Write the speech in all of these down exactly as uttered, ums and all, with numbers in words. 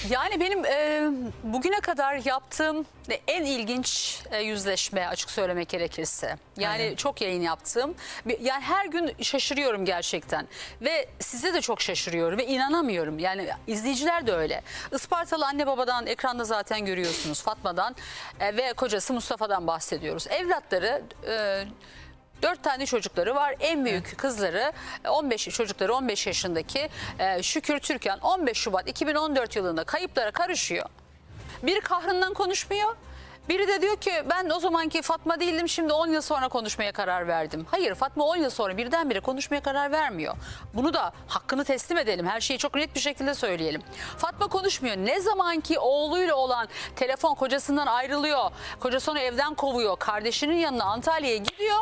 Yani benim e, bugüne kadar yaptığım en ilginç e, yüzleşme, açık söylemek gerekirse. Yani Aynen. çok yayın yaptım. Yani her gün şaşırıyorum gerçekten. Ve size de çok şaşırıyorum ve inanamıyorum. Yani izleyiciler de öyle. Ispartalı anne babadan ekranda zaten görüyorsunuz, Fatma'dan e, ve kocası Mustafa'dan bahsediyoruz. Evlatları... E, Dört tane çocukları var. En büyük evet. kızları on beş çocukları on beş yaşındaki e, Şükür Türkan on beş Şubat iki bin on dört yılında kayıplara karışıyor. Biri kahrından konuşmuyor. Biri de diyor ki ben o zamanki Fatma değildim, şimdi on yıl sonra konuşmaya karar verdim. Hayır, Fatma on yıl sonra birdenbire konuşmaya karar vermiyor. Bunu da hakkını teslim edelim. Her şeyi çok net bir şekilde söyleyelim. Fatma konuşmuyor. Ne zamanki oğluyla olan telefon, kocasından ayrılıyor. Kocası onu evden kovuyor. Kardeşinin yanına Antalya'ya gidiyor.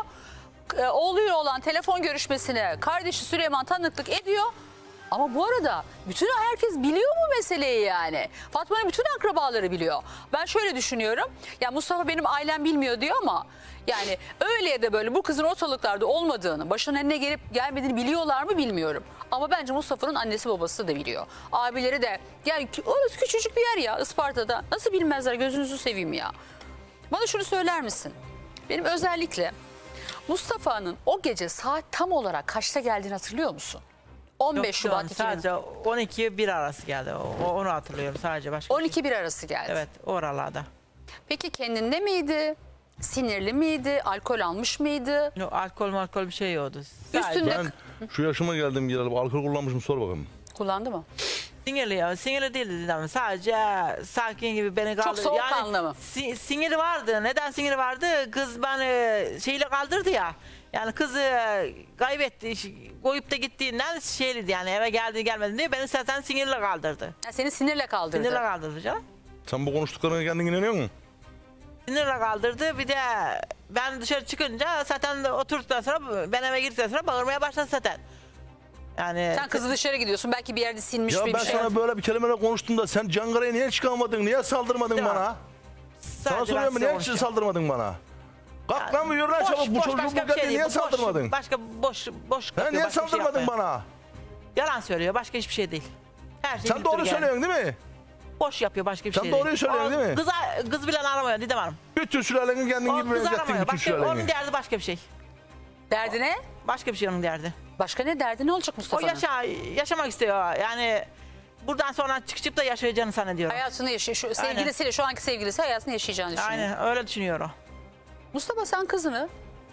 Oğluyla olan telefon görüşmesine kardeşi Süleyman tanıklık ediyor. Ama bu arada bütün herkes biliyor mu meseleyi yani? Fatma'nın bütün akrabaları biliyor. Ben şöyle düşünüyorum. Ya Mustafa benim ailem bilmiyor diyor ama yani öyle ya da böyle bu kızın ortalıklarda olmadığını, başına ne gelip gelmediğini biliyorlar mı bilmiyorum. Ama bence Mustafa'nın annesi babası da biliyor. Abileri de. Yani orası küçücük bir yer ya, Isparta'da. Nasıl bilmezler, gözünüzü seveyim ya. Bana şunu söyler misin? Benim özellikle Mustafa'nın o gece saat tam olarak kaçta geldiğini hatırlıyor musun? on beş Şubat sadece on iki bir arası geldi. O, onu hatırlıyorum sadece. Başka on iki bir arası geldi. Evet, oralarda. Peki kendinde miydi? Sinirli miydi? Alkol almış mıydı? Yok, alkol alkol bir şey yoktu. Üstünde... Ben şu yaşıma geldim gelelim. Alkol kullanmışım, sor bakalım. Kullandı mı? Sinirli ya. Sinirli değildi dedim. Sadece sakin gibi beni kaldırdı. Çok soğukkanlı yani, mı? Si siniri vardı. Neden siniri vardı? Kız beni şeyle kaldırdı ya. Yani kızı kaybetti. Koyup da gittiğinden şeyliydi yani, eve geldi gelmedi diye beni zaten sinirle kaldırdı. Ya seni sinirle kaldırdı. Sinirle kaldırdı canım. Sen bu konuştuklarına kendin inanıyor musun? Sinirle kaldırdı. Bir de ben dışarı çıkınca zaten oturduktan sonra, ben eve girdikten sonra bağırmaya başladı zaten. Yani sen kızı dışarı gidiyorsun, belki bir yerde silmiş ya bir ben şey. sana yok. Böyle bir kelimeyle konuştum da sen Cankara'ya niye çıkamadın, niye saldırmadın Değil bana? Sana soruyorum, niye hiç saldırmadın bana? Kalk yani, lan bir yürü lan çabuk, bu çocuğu bu kadar şey niye saldırmadın? Başka boş boş ha, niye saldırmadın şey bana? Yalan söylüyor, başka hiçbir şey değil. Her şey sen doğru yani. Söylüyorsun değil mi? Boş yapıyor, başka bir sen şey değil. Sen doğruyu söylüyorsun değil mi? Kıza, kız bile aramıyor Didem Hanım. Bütün sülalenin kendin gibi benzettin bütün sülalenin. Onun derdi başka bir şey. Derdi ne? Başka bir şey onun derdi. Başka ne derdi, ne olacak Mustafa'nın? O yaşa, yaşamak istiyor yani. Buradan sonra çıkıp da yaşayacağını zannediyorum. Hayatını yaşıyor. Şu, sevgilisiyle, şu anki sevgilisi hayatını yaşayacağını düşünüyor. Aynen öyle düşünüyor o. Mustafa, sen kızını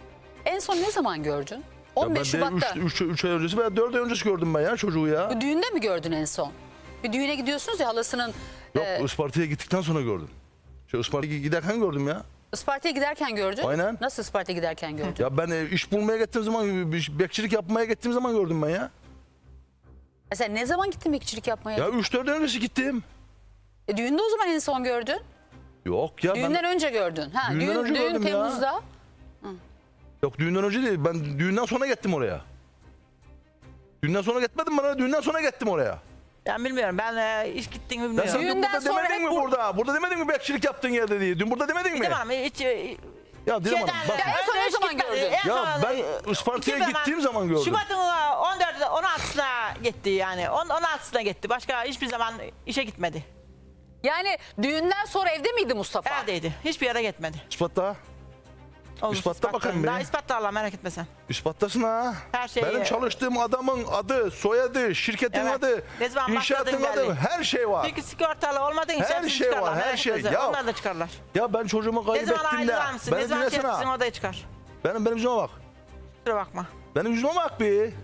en son ne zaman gördün? on beş Şubat'ta. üç ay öncesi veya dört ay öncesi gördüm ben ya çocuğu ya. Bu düğünde mi gördün en son? Bir düğüne gidiyorsunuz ya, halasının... Yok, e... Isparta'ya gittikten sonra gördüm. Şey, Isparta'ya giderken gördüm ya. Isparta'ya giderken gördün? Aynen. Nasıl Isparta'ya giderken gördün? Ya ben iş bulmaya gittiğim zaman, bekçilik yapmaya gittiğim zaman gördüm ben ya. E sen ne zaman gittin bekçilik yapmaya? Ya üç dört ay öncesi gittim. E düğünde o zaman en son gördün? Yok ya. Düğünden ben... önce gördün. Ha, düğünden düğün, önce düğün gördüm Temmuz'da. Ya. Yok, düğünden önce değil. Ben düğünden sonra gittim oraya. Düğünden sonra gitmedim bana. Düğünden sonra gittim oraya. Ben bilmiyorum. Ben e, hiç gittiğimi bilmiyorum. Ya sen dün burada demedin mi bu... burada? Burada demedin mi bekçilik yaptığın yerde diye? Dün burada demedin mi? Didem Hanım hiç... Ya Didem Hanım bak. Ya en son ne zaman gördün? Ya ben Isparta'ya gittiğim zaman gördüm. Şubat'ın on dördü on altısına gitti yani. on altısına gitti. Başka hiçbir zaman işe gitmedi. Yani düğünden sonra evde miydi Mustafa? Evdeydi. Hiçbir yere gitmedi. Isparta. Olur, İspatta bakayım Daha bir. ispatta Allah, merak etme sen. İspattasın ha. Her şey. Benim çalıştığım adamın adı, soyadı, şirketin evet. adı, inşaatın adı, her şey var. Peki sigortalı olmadığın için her şey var, her şey. Ya, onlar da çıkarlar. Ya ben çocuğumu kaybettim de. Ne zaman mısın? Ne zaman çıkarsın odaya çıkar. Benim, benim yüzüme bak. Kusura bakma. Benim yüzüme bak bir.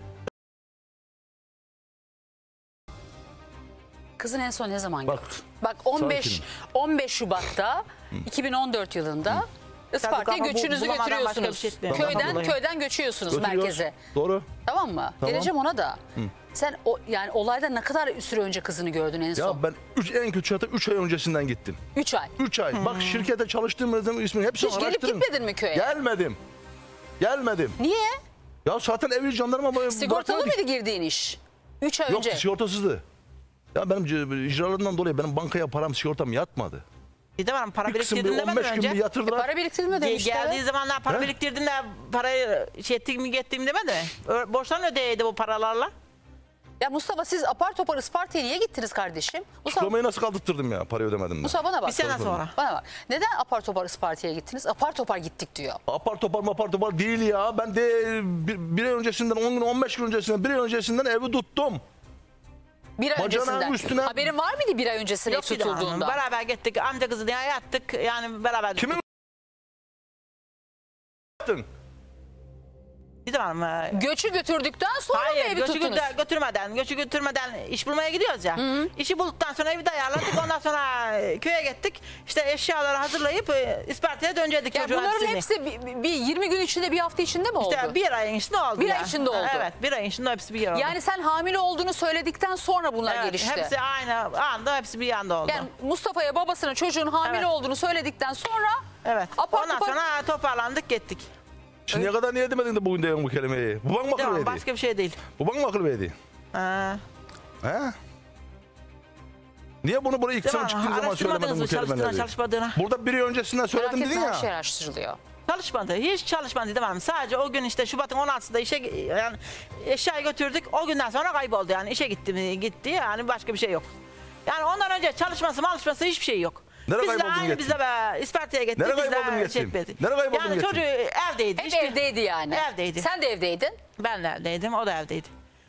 Kızın en son ne zaman bak, gördün? Bak on beş on beş Şubat'ta iki bin on dört yılında Isparta'ya göçünüzü götürüyorsunuz. Şey köyden köyden göçüyorsunuz merkeze. Doğru. Tamam mı? Tamam. Geleceğim ona da. Hı. Sen o yani olayda ne kadar süre önce kızını gördün en son? Ya ben üç, en kötü hatta üç ay öncesinden gittim. üç ay. üç ay. Hmm. Bak şirkete çalıştığım zaman ismini hepsini araştırdım. Hiç gelip gitmedin mi köye? Gelmedim. Gelmedim. Niye? Ya zaten evli jandarma... Sigortalı mıydı girdiğin iş? üç ay Yok, önce. Yok, sigortasızdı. Ya benim icralarından dolayı benim bankaya param, sigortam yatmadı. Didem Hanım para biriktirdim demeden önce. E, para biriktirdim demişti. Geldiği zamanlar para He? biriktirdim de parayı şey ettiğimi gittiğim demedi mi? Borçtan ödeyeydi bu paralarla. Ya Mustafa siz apar topar Isparta'ya niye gittiniz kardeşim? Mustafa, Diplomayı nasıl kaldırttırdım ya? Parayı ödemedim ben. Mustafa bana bak. Bir sene sonra. Bana bak. Neden apar topar Isparta'ya gittiniz? Apar topar gittik diyor. Apar topar mapar topar değil ya. Ben de bir, bir ay öncesinden, on gün on beş gün öncesinden, bir ay öncesinden evi tuttum. Bir ay Bacanağın öncesinden. üstüne- Haberin var mıydı bir ay öncesinde ev Yok Didem Hanım, tutulduğunda? beraber gittik. Amca kızı diye yattık. Yani beraber Kimin yaptın? Didem Hanım. e, Göçü götürdükten sonra mı Hayır, evi göçü tuttunuz? götür- götürmeden, göçü götürmeden iş bulmaya gidiyoruz ya. İşi bulduktan sonra evi de ayarladık. Ondan sonra e, köye gittik. İşte eşyaları hazırlayıp e, İsparta'ya dönecektik Ya çocuğun bunların hepsini. hepsi bir, bir yirmi gün içinde, bir hafta içinde mi oldu? İşte bir ayın içinde oldu. Bir ya. ay içinde oldu. Evet, bir ayın içinde hepsi bir yer oldu. Yani sen hamile olduğunu söyledikten sonra bunlar Evet, gelişti. hepsi aynı anda, hepsi bir anda oldu. Yani Mustafa'ya babasının çocuğun hamile Evet. olduğunu söyledikten sonra Evet. apar Ondan topar- sonra toparlandık gittik. Şimdiye kadar niye demedin de bugün de bu kelimeyi? Baban mı akıl Tamam, verdi? başka bir şey değil. Baban mı akıl verdi? Ha. He? Niye bunu buraya ilk sen Tamam, çıktığın zaman araştırmadınız söylemedin bu mı çalıştığına, kelimeleri? çalışmadığına? Burada bir ay öncesinden merak söyledim dedin etme, ya. her şey araştırılıyor. Çalışmadı. Hiç çalışmadı demem. Sadece o gün işte Şubat'ın on altısında işe yani eşyayı götürdük. O günden sonra kayboldu yani. İşe gitti mi gitti yani başka bir şey yok. Yani ondan önce çalışması malışması hiçbir şey yok. Nereye biz de kayboldun aynı gittin? biz de be, İsparta'ya gittik. Nereye biz de kayboldun gittin? çekmedi. Nereye kayboldun Yani gittin? çocuğu evdeydi. Hep işte. evdeydi yani. Evdeydi. Sen de evdeydin. Ben de evdeydim. O da evdeydi.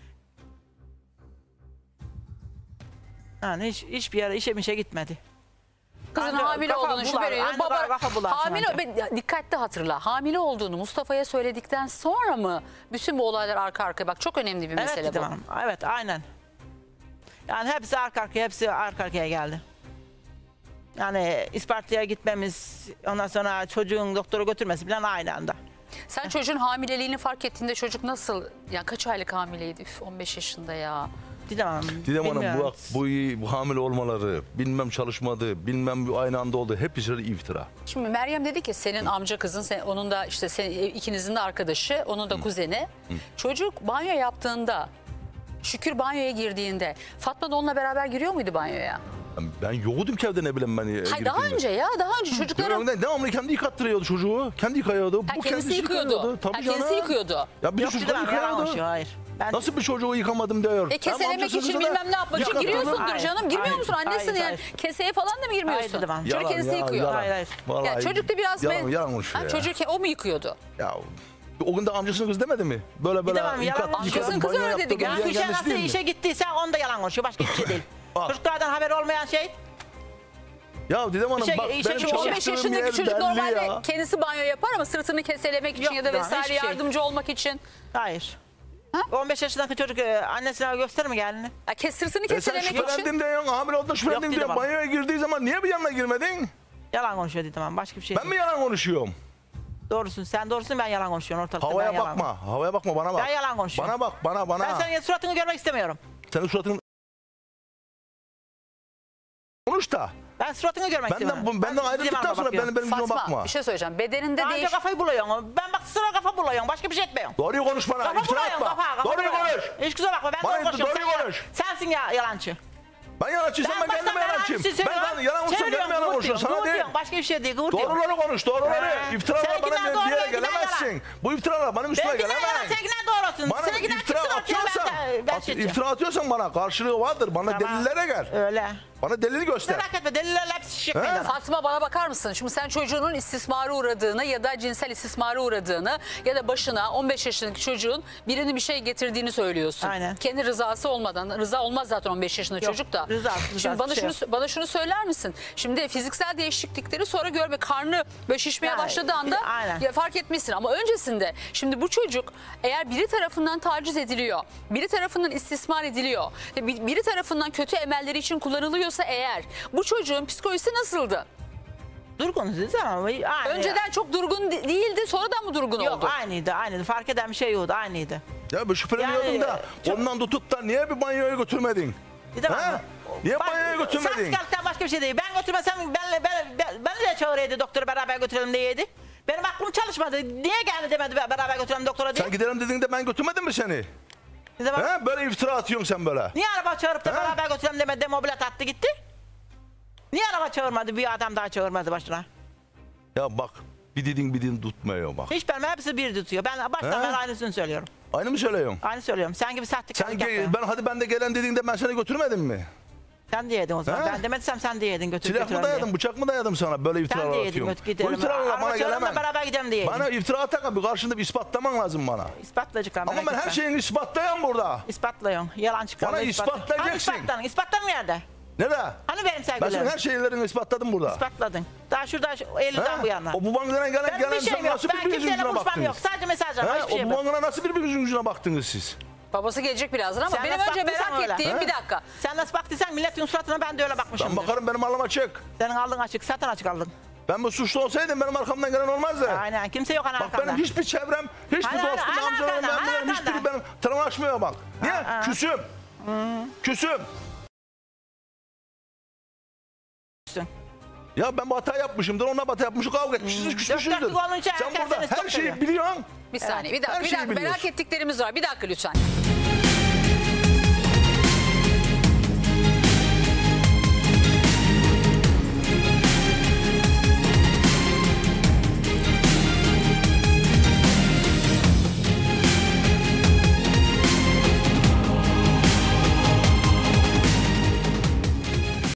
Yani hiç, hiçbir yere işe mişe gitmedi. Kızın Anca hamile kafa olduğunu bular, şüphe ediyor. aynı Baba kafa bularsın hamile anca. ben- dikkatli hatırla. Hamile olduğunu Mustafa'ya söyledikten sonra mı bütün bu olaylar arka arkaya? Bak çok önemli bir Evet mesele dedim bu. hanım. Evet aynen. Yani hepsi arka arkaya hepsi arka arkaya geldi. Yani İsparta'ya gitmemiz ondan sonra çocuğun doktora götürmesi falan aynı anda. Sen çocuğun hamileliğini fark ettiğinde çocuk nasıl? Ya kaç aylık hamileydi? Üf, on beş yaşında ya. Didem Hanım. Didem Hanım bilmiyorum. bu, bu, bu hamile olmaları, bilmem çalışmadı, bilmem bu aynı anda oldu. Hep bir iftira. Şimdi Meryem dedi ki senin amca kızın, sen, onun da işte sen, ikinizin de arkadaşı, onun da kuzeni. Çocuk banyo yaptığında, Şükür banyoya girdiğinde, Fatma da onunla beraber giriyor muydu banyoya? Ben, ben yokudum ki evde ne bileyim ben. Hayır girip daha girmeyeyim. önce ya, daha önce çocukların... Devamlı, devamlı kendi yıkattırıyordu çocuğu. Kendi yıkıyordu. Ha, Bu kendisi yıkıyordu. Tabii Ha, kendisi canım. yıkıyordu. Ya bir Yok çocuk Didem Hanım yalan yıkıyordu. konuşuyor hayır. Ben, Nasıl bir çocuğu yıkamadım diyor. E keselemek Hem amcası için kızı da bilmem ne yapmak için yıkattırdı. giriyorsundur Hayır, canım. Girmiyor hayır, musun? Annesin hayır, yani. hayır. Keseye falan da mı girmiyorsun? Hayır, tamam. Çocuk Yalan, kendisi yalan, yıkıyor. yalan. Hayır, hayır. Vallahi Yani çocuk da biraz... yalan, me- yalan konuşuyor Ha, ya. çocuk o mu yıkıyordu? Ya o gün de amcasının kız demedi mi? Böyle böyle Hanım, yalan yıkat, konuşuyor. yıkat, Amcasının kızı banyo öyle dedi. yaptırdı Ya diyen bir şey kendisi nasıl değil mi? işe gittiyse onda yalan konuşuyor. Başka hiçbir şey değil. Bak. Çocuklardan haber olmayan şey. Ya Didem Hanım İşe- bak işe benim gidiyor. on beş çalıştığım yaşındaki yer çocuk belli normalde ya. kendisi banyo yapar ama sırtını keselemek için Yok, ya da tamam, vesaire hiçbir şey. yardımcı olmak için. Hayır. on beş yaşındaki çocuk e, annesine gösterir mi gelini? Ya kes sırtını E sen keselemek için. şüphelendin diyorsun, hamile olduğunda şüphelendin Yok, diyor. Didem Hanım. Banyoya girdiği zaman niye bir yanına girmedin? Yalan konuşuyor Didem Hanım. Başka bir şey Ben değil. mi yalan konuşuyorum? Doğrusun. Sen doğrusun ben yalan konuşuyorum ortalıkta. Havaya ben yalan bakma, havaya bakma bana bak. Ben yalan konuşuyorum. Bana bak, bana bana. Ben senin suratını görmek istemiyorum. Senin suratın... Konuş da. Ben suratını görmek Benden, istemiyorum. bu, benden ayrıldıktan sonra benim, benim yüzüme Fatma bakma. bir şey söyleyeceğim. Bedeninde Daha önce değiş... kafayı buluyorsun. Ben bak sıra kafa buluyorsun. Başka bir şey etmiyorsun. Doğruyu konuş bana, Kafa iftira buluyorsun atma. kafa. kafa Doğruyu buluyorsun. konuş. Hiç kusura bakma ben Bana doğru konuşuyorum. doğruyu Sen, konuş. sensin ya yalancı. Ben yalancıysam ben, baştan kendime yalancıyım. hepsini Ben söylüyorum. yalan konuşsam Çeviriyorsun, kendime yalan konuşuyorum. kıvırtıyorsun, Sana değil. kıvırtıyorsun. Başka bir şey değil. Kıvırtıyorsun. Doğruları konuş, doğruları. He. İftiralar Seninkiler bana doğru, diye benimkiler gelemezsin. yalan. Bu iftiralar benim üstüme Benimkiler yalan, gelemez. seninkiler doğrusun. Bana Seninkiler iftira çıksın ortaya, atıyorsan, ben, ben at, seçeceğim. iftira atıyorsan bana karşılığı vardır. Bana Tamam. delillere gel. Öyle. Bana delili göster. Merak etme delillerle hepsi şişecek He? meydana. Fatma bana bakar mısın? Şimdi sen çocuğunun istismara uğradığını ya da cinsel istismara uğradığını ya da başına on beş yaşındaki çocuğun birinin bir şey getirdiğini söylüyorsun. Aynen. Kendi rızası olmadan. Rıza olmaz zaten on beş yaşında Yok, çocuk da. rızası, rızası Şimdi bana bir şey şunu bana şunu söyler misin? Şimdi fiziksel değişiklikleri sonra görme, karnı böyle şişmeye Yani, başladığı anda aynen. ya fark etmişsin ama öncesinde şimdi bu çocuk eğer biri tarafından taciz ediliyor, biri tarafından istismar ediliyor, bir- biri tarafından kötü emelleri için kullanılıyorsa eğer bu çocuğun psikolojisi nasıldı? Durgunuz ama aynı. Önceden çok durgun de- değildi, sonradan mı durgun Yok oldu? aynıydı aynıydı. Fark eden bir şey yoktu aynıydı. Ya bu şüpheleniyordum Yani, da çok- ondan tutup da niye bir banyoya götürmedin? Didem He? Hanım. Niye banyoya götürmedin? Saatlikten başka bir şey değil. Ben götürmesem benle, ben, ben, beni de çağırıyordu doktora beraber götürelim diyeydi. Benim aklım çalışmadı. Niye geldi demedi beraber götürelim doktora diye. Sen gidelim dediğinde ben götürmedim mi seni? Didem Hanım, He? Böyle iftira atıyorsun sen böyle. niye araba çağırıp da He? beraber götürelim demedi de mobilet attı gitti? Niye araba çağırmadı bir adam daha çağırmadı başına? Ya bak bir dedin bir dedin tutmuyor bak. Hiç benim hepsi bir tutuyor. Ben baştan He? beri aynısını söylüyorum. Aynı mı söylüyorsun? Aynı söylüyorum. Sen gibi sahtekarlık Sen yapma. ben hadi ben de gelen dediğinde ben seni götürmedim mi? Sen de yedin o zaman. He? Ben demediysem sen de yedin. Götür Silah mı götürelim diye. dayadım, bıçak mı dayadım sana böyle Sen iftiralar de yedin. atıyorsun. Götür gidelim. Bu iftiralarla Araba bana çalalım da gelemem. beraber gidelim diye. Bana iftira atak bir karşında bir ispatlaman lazım bana. İspatlayacak ama. Ama ben her şeyini ispatlayan burada. İspatlıyorum. Yalan çıkarma. Bana ispatlayacaksın. Hani ispatladın? İspatladın nerede? Nerede? Hani benim Ben sevgilerim? senin her şeylerini ispatladım burada. İspatladın. Daha şurada elli'den He? bu yana. O bu bankdan gelen Benim gelen bir şeyim sen yok. nasıl Ben birbirinizin kimseyle yüzüne konuşmam yok. baktınız? Sadece mesaj var. He? Hiçbir şey O bu yok. bankana nasıl birbirinizin yüzüne baktınız siz? Babası gelecek birazdan ama Sen benim nasıl önce baktıysan merak öyle. ettiğim He? bir dakika. Sen nasıl baktıysan milletin suratına ben de öyle bakmışım. Ben bakarım benim alım açık. Senin aldığın açık. Zaten açık aldın. Ben bu suçlu olsaydım benim arkamdan gelen olmazdı. Aynen. Kimse yok ana Bak arkanda. benim hiçbir çevrem, hiçbir Hani dostum, ana- ana amcalarım, arkanda, ana memlerim hiçbiri arkanda. benim tırnaşmıyor bak. Niye? Aa. Küsüm. Küsüm. Ya ben bir hata yapmışımdır, onunla hata yapmışım, kavga etmişiz, küsmüşüzdür. dörtlük olunca Sen herkes burada seni her çok şeyi seviyor. biliyorsun. Bir saniye bir dakika, Her bir şeyi dakika merak biliyorsun. ettiklerimiz var. Bir dakika lütfen.